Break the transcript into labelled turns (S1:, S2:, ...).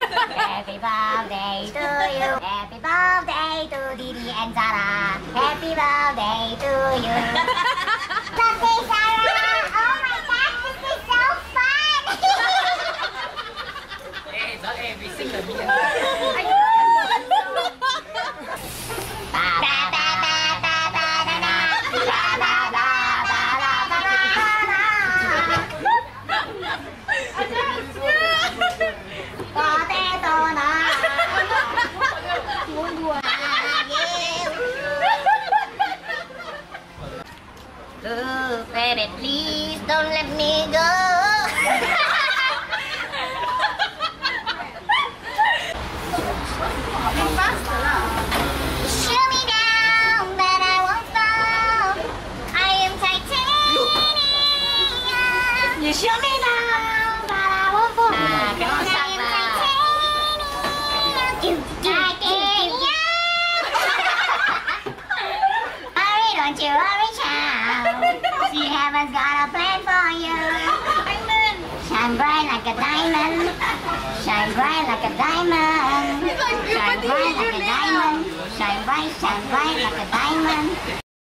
S1: Happy birthday to you. Happy birthday to Didi and Sarah. Happy birthday to you. Birthday, Sarah. Oh my God, this is so fun.
S2: Hey, not every single year.
S1: Oh, baby, please don't let me go. Shoot me down, but I won't fall. I am titanium.
S3: You shoot me down, but I won't fall.
S1: I am titanium. Hurry, don't you worry, child. See, heaven's got a plan for you. Shine bright like a diamond. Shine bright like a diamond. Shine bright like a diamond. Shine bright like a diamond.